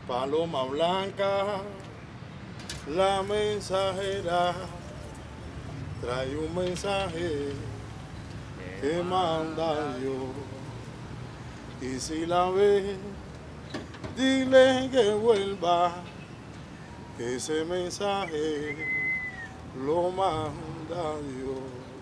Paloma blanca, la mensajera, trae un mensaje que manda Dios. Y si la ves, dile que vuelva, que ese mensaje lo manda Dios.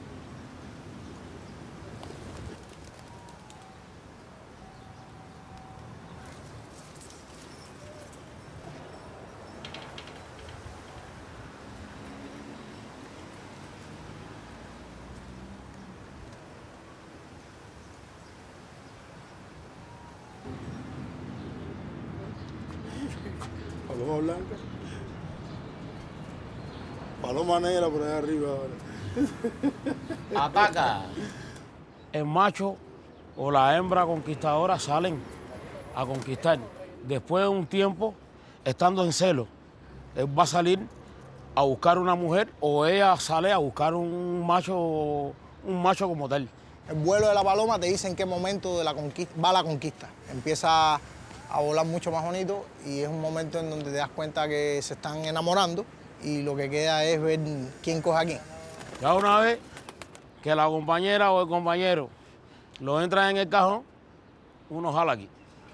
Paloma blanca. Paloma negra por allá arriba ahora. Ataca. El macho o la hembra conquistadora salen a conquistar. Después de un tiempo, estando en celo, él va a salir a buscar una mujer o ella sale a buscar un macho como tal. El vuelo de la paloma te dice en qué momento de la conquista, va la conquista. Empieza a volar mucho más bonito y es un momento en donde te das cuenta que se están enamorando y lo que queda es ver quién coge a quién. Ya una vez que la compañera o el compañero lo entra en el cajón, uno jala aquí.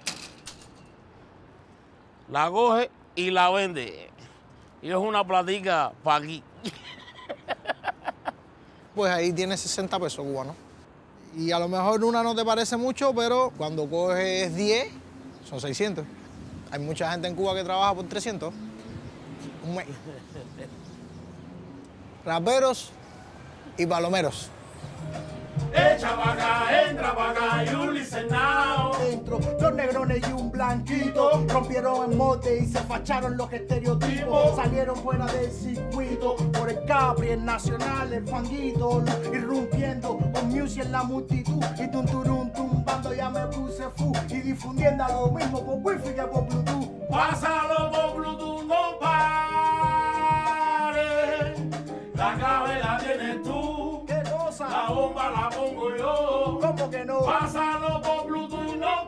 La coge y la vende. Y es una platica para aquí. Pues ahí tienes 60 pesos cubanos. Y a lo mejor una no te parece mucho, pero cuando coges 10, son 600. Hay mucha gente en Cuba que trabaja por 300. Un mes. Raperos y palomeros. Echa pa' acá, entra pa' acá, y Ulises Now. Dentro, dos negrones y un blanquito rompieron el mote y se facharon los estereotipos. Salieron fuera del circuito por el Capri, el Nacional, el Fanguito, irrumpiendo con music en la multitud y tunturun tumbando. Ya me puse fu y difundiendo lo mismo por wifi que por Bluetooth. Pásalo por Bluetooth, no pares. La clave la tienes tú. ¿Qué cosa? La bomba la pongo yo. ¿Cómo que no? Pásalo por Bluetooth, no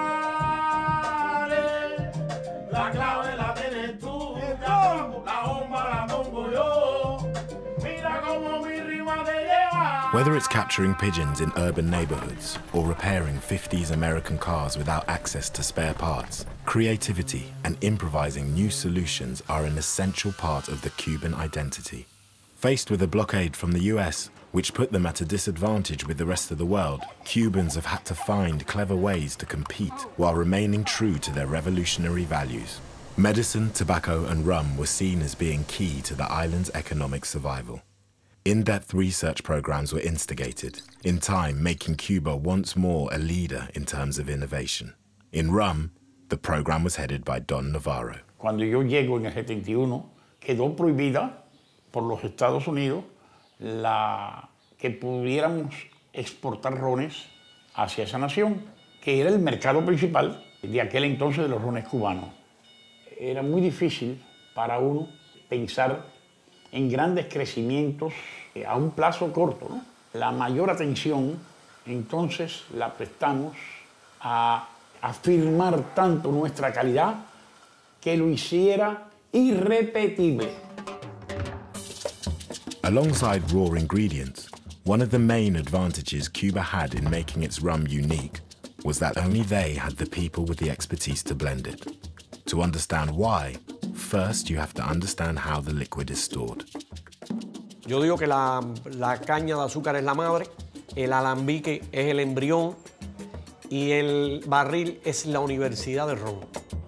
pares. La clave la tienes tú. La bomba la pongo yo. Mira cómo mi rima te lleva. Whether it's capturing pigeons in urban neighborhoods or repairing 50s American cars without access to spare parts, creativity and improvising new solutions are an essential part of the Cuban identity. Faced with a blockade from the US, which put them at a disadvantage with the rest of the world, Cubans have had to find clever ways to compete while remaining true to their revolutionary values. Medicine, tobacco and rum were seen as being key to the island's economic survival. In-depth research programs were instigated, in time making Cuba once more a leader in terms of innovation. In rum, the program was headed by Don Navarro. Cuando yo llego en el 71, quedó prohibida por los Estados Unidos que pudiéramos exportar rones hacia esa nación, que era el mercado principal de aquel entonces de los rones cubanos. Era muy difícil para uno pensar en grandes crecimientos a un plazo corto, ¿no? La mayor atención entonces la prestamos a afirmar tanto nuestra calidad que lo hiciera irrepetible. Alongside raw ingredients, one of the main advantages Cuba had in making its rum unique was that only they had the people with the expertise to blend it. To understand why, first you have to understand how the liquid is stored. Yo digo que la caña de azúcar es la madre, el alambique es el embrión y el barril es la universidad del ron.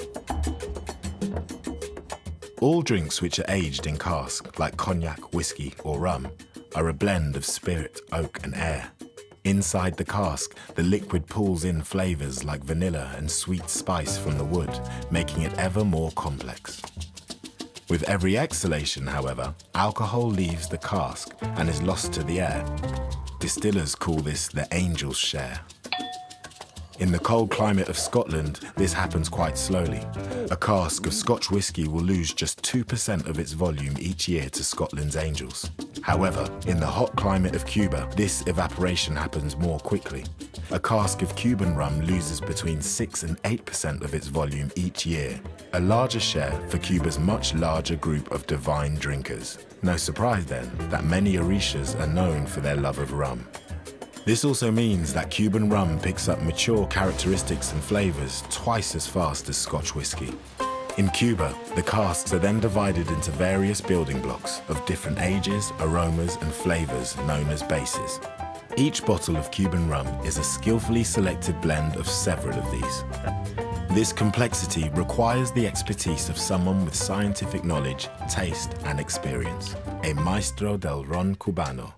All drinks which are aged in cask, like cognac, whiskey or rum, are a blend of spirit, oak and air. Inside the cask, the liquid pulls in flavors like vanilla and sweet spice from the wood, making it ever more complex. With every exhalation, however, alcohol leaves the cask and is lost to the air. Distillers call this the angel's share. In the cold climate of Scotland, this happens quite slowly. A cask of Scotch whisky will lose just 2% of its volume each year to Scotland's Angels. However, in the hot climate of Cuba, this evaporation happens more quickly. a cask of Cuban rum loses between 6 and 8% of its volume each year, a larger share for Cuba's much larger group of divine drinkers. No surprise then that many Orishas are known for their love of rum. This also means that Cuban rum picks up mature characteristics and flavors twice as fast as Scotch whiskey. In Cuba, the casks are then divided into various building blocks of different ages, aromas, and flavors known as bases. Each bottle of Cuban rum is a skillfully selected blend of several of these. This complexity requires the expertise of someone with scientific knowledge, taste, and experience, a maestro del ron cubano.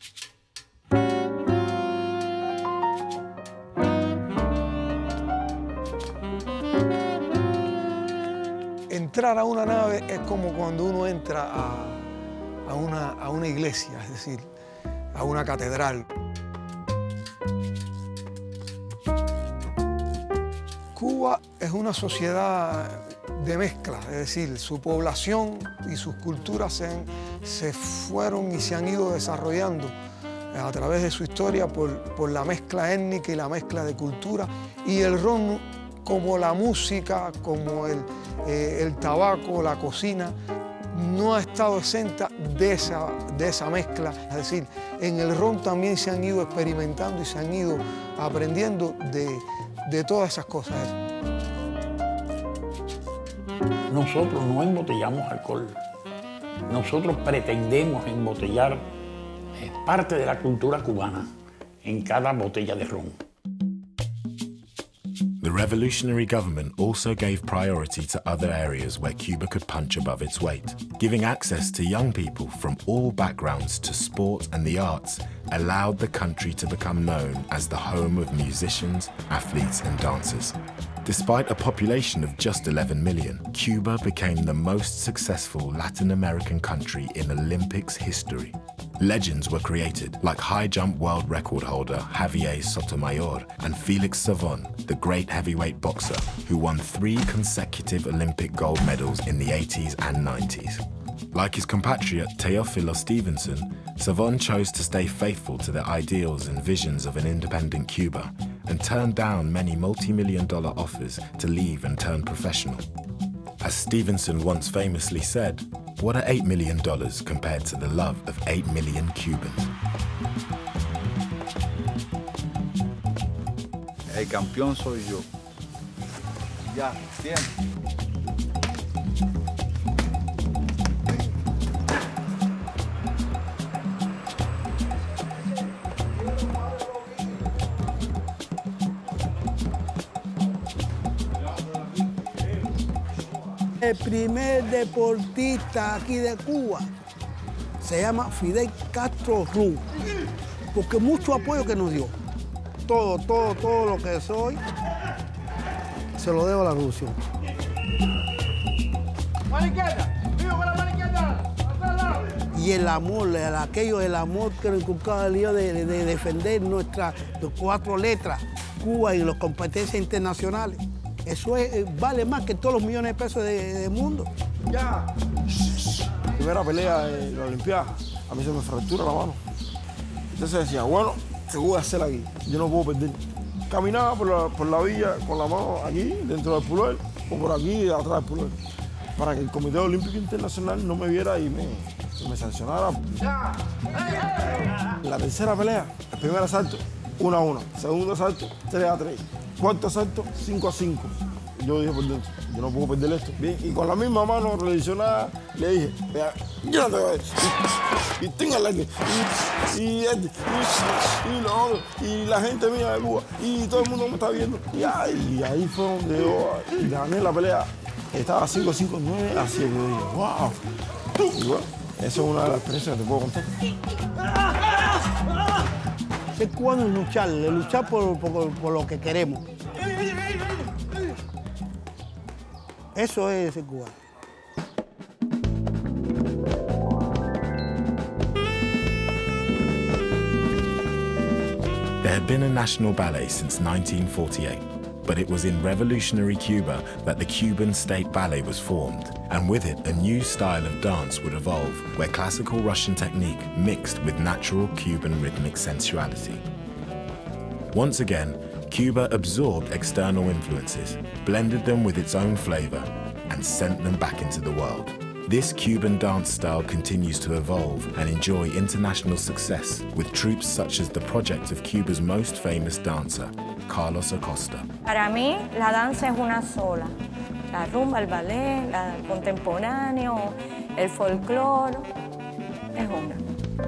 Entrar a una nave es como cuando uno entra a una iglesia, es decir, a una catedral. Cuba es una sociedad de mezcla, es decir, su población y sus culturas se fueron y se han ido desarrollando a través de su historia por la mezcla étnica y la mezcla de cultura, y el ron, como la música, como el tabaco, la cocina, no ha estado exenta de esa mezcla. Es decir, en el ron también se han ido experimentando y se han ido aprendiendo de todas esas cosas. Nosotros no embotellamos alcohol. Nosotros pretendemos embotellar parte de la cultura cubana en cada botella de ron. The revolutionary government also gave priority to other areas where Cuba could punch above its weight. Giving access to young people from all backgrounds to sport and the arts allowed the country to become known as the home of musicians, athletes, and dancers. Despite a population of just 11 million, Cuba became the most successful Latin American country in Olympics history. Legends were created, like high jump world record holder Javier Sotomayor and Felix Savon, the great heavyweight boxer who won 3 consecutive Olympic gold medals in the 80s and 90s. Like his compatriot Teófilo Stevenson, Savon chose to stay faithful to the ideals and visions of an independent Cuba and turned down many multi-million-dollar offers to leave and turn professional. As Stevenson once famously said, "What are $8 million compared to the love of 8 million Cubans?" El campeón soy yo. Ya, tiempo. El primer deportista aquí de Cuba se llama Fidel Castro Ruz, porque mucho apoyo que nos dio. Todo lo que soy, se lo debo a la revolución. ¡Mano izquierda! ¡Vivo con la mano izquierda! Y el amor que nos inculcaba el lío de defender nuestras 4 letras, Cuba y las competencias internacionales. Eso vale más que todos los millones de pesos del mundo. Ya. Primera pelea de la Olimpiada, a mí se me fractura la mano. Entonces decía, bueno, ¿qué voy a hacer aquí? Yo no puedo perder. Caminaba por la villa con la mano aquí, dentro del puloel, o por aquí, atrás del puloel, para que el Comité Olímpico Internacional no me viera y me sancionara. La tercera pelea, el primer asalto, 1-1. Segundo asalto, 3-3. Cuarto asalto, 5-5. Yo dije por dentro, yo no puedo perder esto. Bien, y con la misma mano revisionada le dije, vea, yo no te voy a decir. Y tenga el aire. Y lo otro. Y la gente mía de Cuba. Y todo el mundo me está viendo. Y ahí fue donde yo gané la pelea. Estaba 5-5, 9-7. Yo dije, wow. Y bueno, esa es una de las experiencias que te puedo contar. Ser cubano es luchar por lo que queremos. Eso es ser cubano. There had been a national ballet since 1948, but it was in revolutionary Cuba that the Cuban State Ballet was formed, and with it a new style of dance would evolve, where classical Russian technique mixed with natural Cuban rhythmic sensuality. Once again, Cuba absorbed external influences, blended them with its own flavor, and sent them back into the world. This Cuban dance style continues to evolve and enjoy international success with troupes such as the project of Cuba's most famous dancer, Carlos Acosta. Para mí, la danza es una sola. La rumba, el ballet, el contemporáneo, el folclore, es una.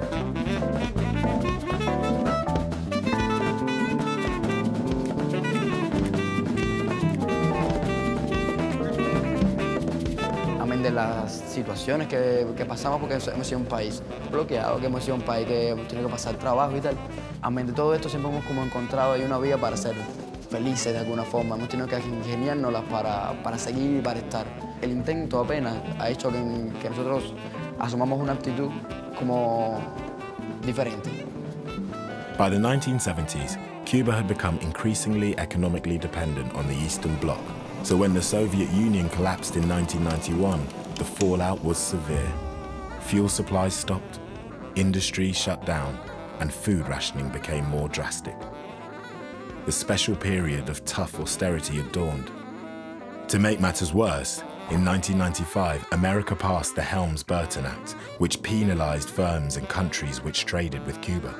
De las situaciones que pasamos, porque hemos sido un país bloqueado, que hemos sido un país que hemos tenido que pasar trabajo y tal. Amén de todo esto, siempre hemos como encontrado ahí una vía para ser felices de alguna forma. Hemos tenido que ingeniárnoslas para seguir y para estar. El intento apenas ha hecho que nosotros asumamos una actitud como diferente. By the 1970s, Cuba had become increasingly economically dependent on the Eastern Bloc. So when the Soviet Union collapsed in 1991, the fallout was severe. Fuel supplies stopped, industry shut down, and food rationing became more drastic. The special period of tough austerity had dawned. To make matters worse, in 1995, America passed the Helms-Burton Act, which penalized firms and countries which traded with Cuba.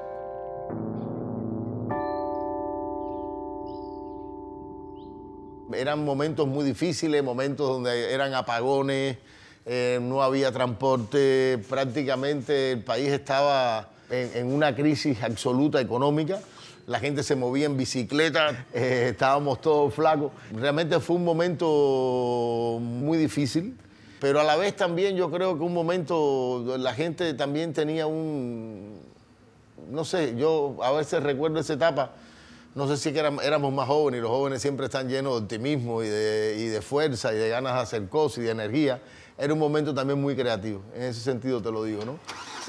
Eran momentos muy difíciles, momentos donde eran apagones, no había transporte, prácticamente el país estaba en una crisis absoluta económica. La gente se movía en bicicleta, estábamos todos flacos. Realmente fue un momento muy difícil, pero a la vez también yo creo que un momento, la gente también tenía no sé, yo a veces recuerdo esa etapa. No sé si éramos más jóvenes y los jóvenes siempre están llenos de optimismo y de fuerza y de ganas de hacer cosas y de energía. Era un momento también muy creativo, en ese sentido te lo digo, ¿no?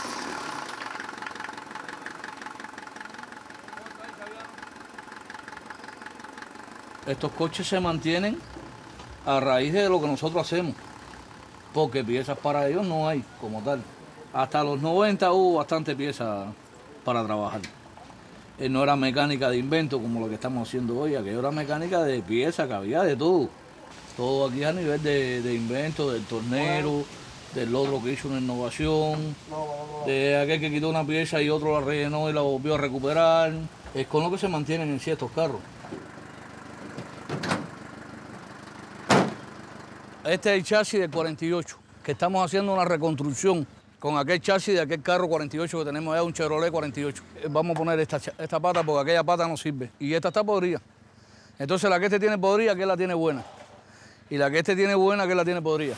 Estos coches se mantienen a raíz de lo que nosotros hacemos, porque piezas para ellos no hay como tal. Hasta los 90 hubo bastante piezas para trabajar. No era mecánica de invento como lo que estamos haciendo hoy, aquello era mecánica de pieza, que había de todo. Todo aquí a nivel de invento, del tornero, del otro que hizo una innovación, de aquel que quitó una pieza y otro la rellenó y la volvió a recuperar. Es con lo que se mantienen en ciertos carros. Este es el chasis del 48, que estamos haciendo una reconstrucción con aquel chasis de aquel carro 48 que tenemos allá, un Chevrolet 48. Vamos a poner esta pata porque aquella pata no sirve. Y esta está podrida. Entonces la que este tiene podrida, que la tiene buena. Y la que este tiene buena, que la tiene podrida.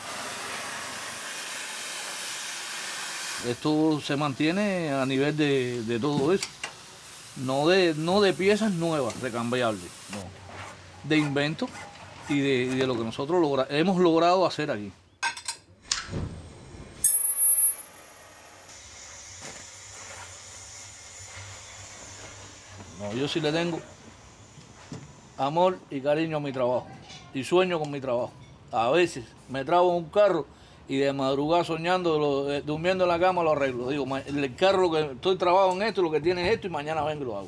Esto se mantiene a nivel de todo eso. No de piezas nuevas, recambiables. No. De invento y de lo que nosotros hemos logrado hacer aquí. No, yo sí le tengo amor y cariño a mi trabajo y sueño con mi trabajo. A veces me trabo en un carro y de madrugada soñando, durmiendo en la cama lo arreglo. Digo, el carro que estoy trabajando en esto, lo que tiene es esto y mañana vengo y lo hago.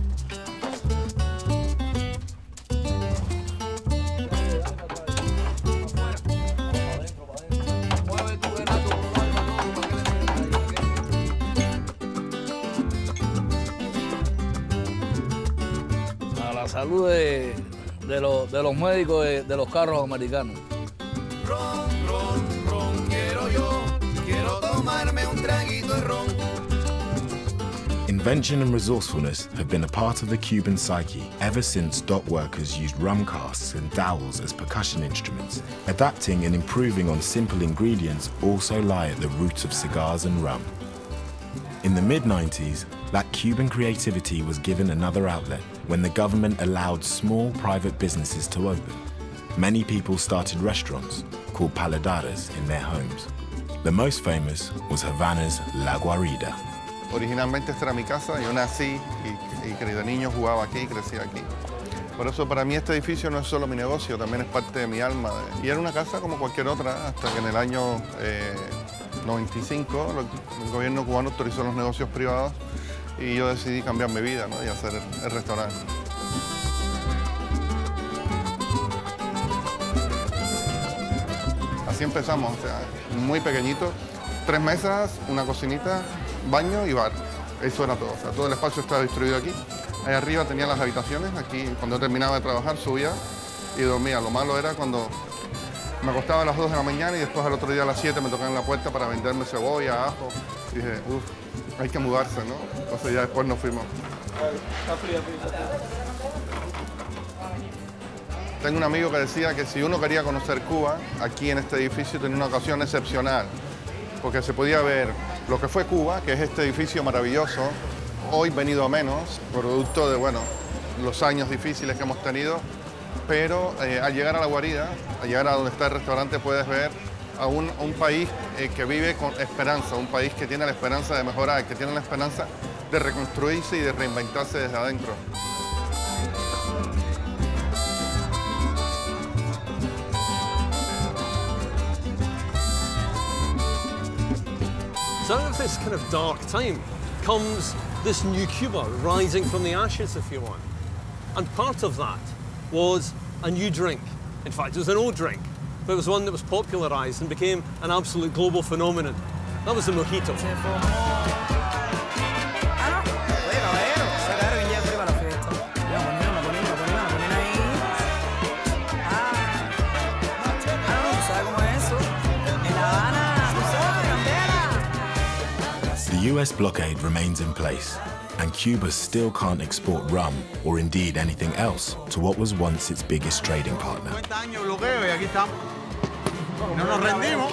Salud de los médicos de los carros americanos. Ron, ron, ron, quiero tomarme un traguito de ron. Invention and resourcefulness have been a part of the Cuban psyche ever since dock workers used rum casks and dowels as percussion instruments. Adapting and improving on simple ingredients also lie at the root of cigars and rum. In the mid-90s, that Cuban creativity was given another outlet when the government allowed small private businesses to open. Many people started restaurants called paladares in their homes. The most famous was Havana's La Guarida. Originalmente esta era mi casa, yo nací y de niño jugaba aquí, crecí aquí. Por eso para mí este edificio no es solo mi negocio, también es parte de mi alma. Y era una casa como cualquier otra, hasta que en el año 95 el gobierno cubano autorizó los negocios privados y yo decidí cambiar mi vida, ¿no? Y hacer el restaurante. Así empezamos, o sea, muy pequeñito, 3 mesas, una cocinita, baño y bar. Eso era todo, o sea, todo el espacio estaba distribuido aquí. Ahí arriba tenía las habitaciones, aquí cuando terminaba de trabajar subía y dormía. Lo malo era cuando me acostaba a las 2 de la mañana y después al otro día a las 7 me tocaban la puerta para venderme cebolla, ajo. Y dije, hay que mudarse, ¿no? Entonces ya después nos fuimos. Tengo un amigo que decía que si uno quería conocer Cuba, aquí en este edificio tenía una ocasión excepcional, porque se podía ver lo que fue Cuba, que es este edificio maravilloso, hoy venido a menos, producto de, bueno, los años difíciles que hemos tenido, pero al llegar a la guarida, al llegar a donde está el restaurante, puedes ver a un país que vive con esperanza, un país que tiene la esperanza de mejorar, que tiene la esperanza de reconstruirse y de reinventarse desde adentro. So out of this kind of dark time comes this new Cuba rising from the ashes, if you want. And part of that was a new drink. In fact, it was an old drink, but it was one that was popularized and became an absolute global phenomenon. That was the mojito. The US blockade remains in place, and Cuba still can't export rum, or indeed anything else, to what was once its biggest trading partner. 50 años de bloqueo y aquí estamos. No nos rendimos.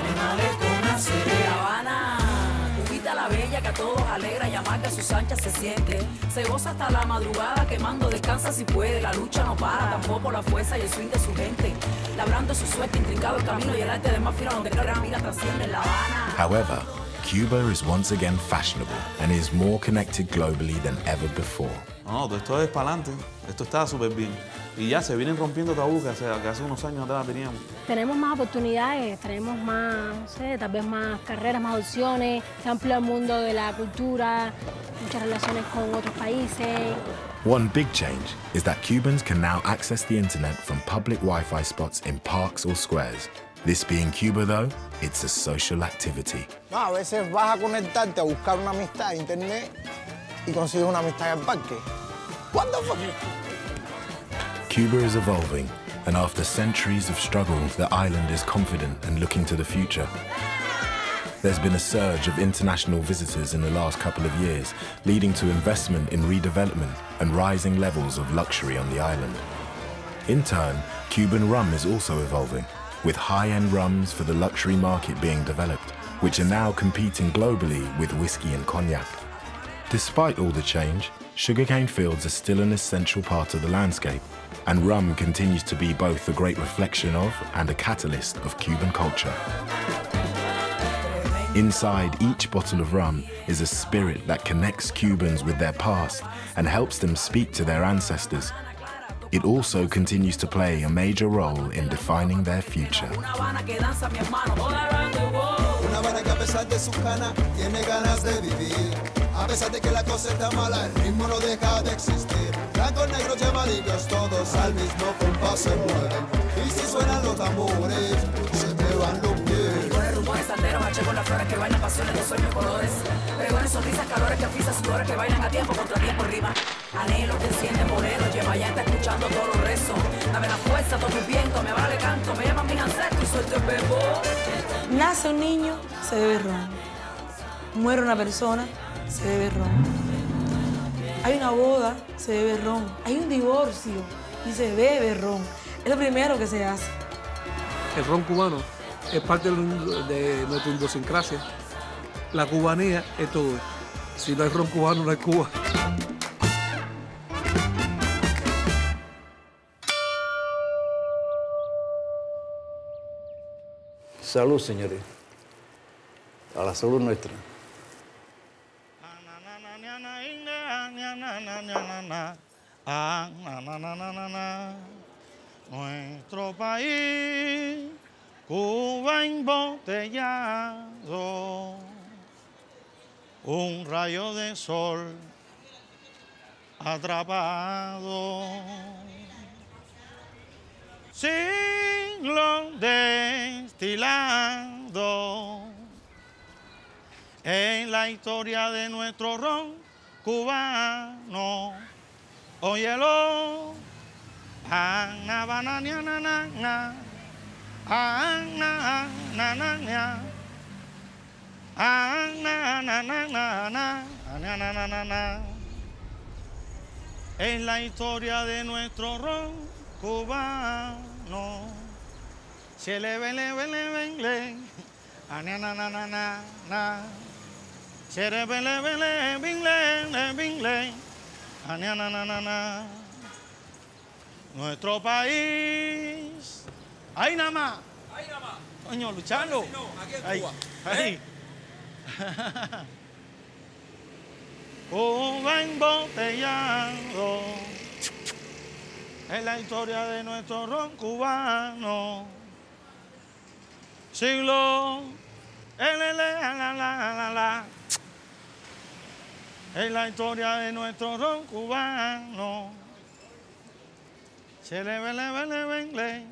La bella que a todos alegra y amarga sus anchas se siente. Se goza hasta la madrugada quemando, descansa si puede. La lucha no para, tampoco la fuerza y el swing de su gente. Labrando su suerte, intrincado el camino y el arte del más fino donde la mira trasciende en La Habana. However, Cuba is once again fashionable and is more connected globally than ever before. No, todo esto es para adelante. Esto está súper bien. Y ya se vienen rompiendo tabús que hace unos años atrás teníamos. Tenemos más oportunidades, tenemos más, no sé, tal vez más carreras, más opciones. Se amplía el mundo de la cultura, muchas relaciones con otros países. One big change is that Cubans can now access the internet from public Wi-Fi spots in parks or squares. This being Cuba, though, it's a social activity. No, a veces vas a conectarte a buscar una amistad en internet y consigues una amistad en el parque. What the fuck? Cuba is evolving, and after centuries of struggle, the island is confident and looking to the future. There's been a surge of international visitors in the last couple of years, leading to investment in redevelopment and rising levels of luxury on the island. In turn, Cuban rum is also evolving, with high-end rums for the luxury market being developed, which are now competing globally with whiskey and cognac. Despite all the change, sugarcane fields are still an essential part of the landscape, and rum continues to be both a great reflection of and a catalyst of Cuban culture. Inside each bottle of rum is a spirit that connects Cubans with their past and helps them speak to their ancestors. It also continues to play a major role in defining their future. Una Habana que a pesar de su cana tiene ganas de vivir. A pesar de que la cosa está mala, el ritmo no deja de existir. Blancos, negros y amarillos, todos al mismo compás se mueven. Y si suenan los tambores, se me van los pies. Con rumores santeros, hache con las flores que bailan pasiones de sueños, colores. Pregones, sonrisas, calores que afisan sudores que bailan a tiempo contra tiempo rima. Anhelo que enciende bolero, lleva ya está escuchando todos los rezos. Dame la fuerza, todo mi viento, me vale canto, me llaman mis ancestros y suelto el verbo. Nace un niño, se bebe ron. Muere una persona, se bebe ron. Hay una boda, se bebe ron. Hay un divorcio y se bebe ron. Es lo primero que se hace. El ron cubano es parte de nuestra idiosincrasia. La cubanía es todo. Si no hay ron cubano, no hay Cuba. Salud, señores. A la salud nuestra. Nuestro país, Cuba embotellado, un rayo de sol atrapado. Siglos destilando en la historia de nuestro ron cubano. Óyelo, ana banana na na na, ana na na na, ana na na na na, na na na na. En la historia de nuestro ron cubano. Se le ven, na na na na na. Se le ven, na na na na. Nuestro país. Ahí nada más. Ahí nada más. Coño, luchando. No, aquí en ahí, Cuba. ahí. Cuba embotellado. Es la historia de nuestro ron cubano. Siglo, la. Es la historia de nuestro ron cubano. Se le ve, le.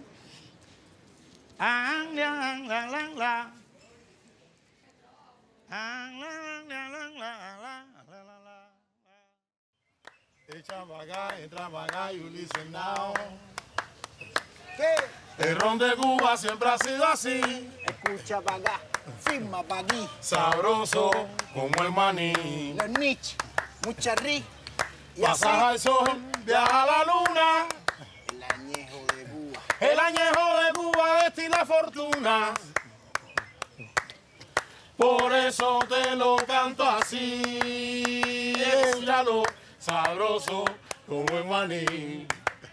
Echa para acá, entra para acá, you listen now. ¿Qué? El ron de Cuba siempre ha sido así. Escucha para acá, firma para aquí. Sabroso como el maní. Los niches, mucha ri. Y Pasas al sol, viaja a la luna. El añejo de Cuba. El añejo de Cuba destila fortuna. Por eso te lo canto así. Escúchalo, sabroso como el maní.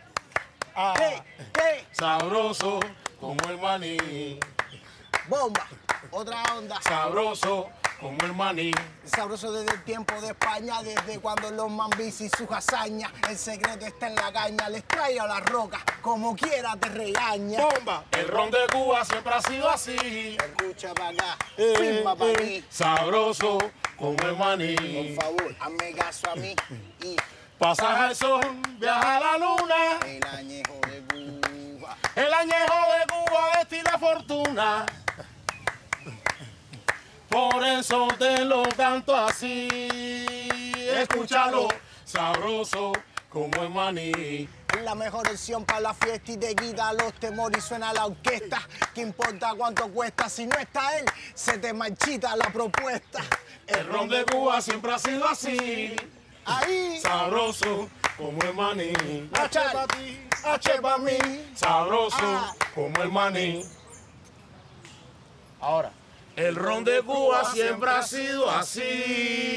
Sabroso como el maní. Bomba, otra onda. Sabroso como el maní. Sabroso desde el tiempo de España, desde cuando los mambis y sus hazañas. El secreto está en la caña, les traigo la roca, como quiera te regaña. Bomba, el ron de Cuba siempre ha sido así. Escucha para acá, firma para aquí. Sabroso como el maní. Por favor, hazme caso a mí y pasas al sol, viaja a la luna. el añejo de Cuba. El añejo de Cuba destila fortuna. Por eso te lo canto así. Escúchalo, sabroso como el maní. Es la mejor opción para la fiesta y te quita los temores y suena la orquesta. ¿Qué importa cuánto cuesta? Si no está él, se te marchita la propuesta. El ron de Cuba siempre ha sido así. Ahí. Sabroso como el maní. H para ti, H para mí. Sabroso como el maní. Ahora. El ron de Cuba siempre ha sido así.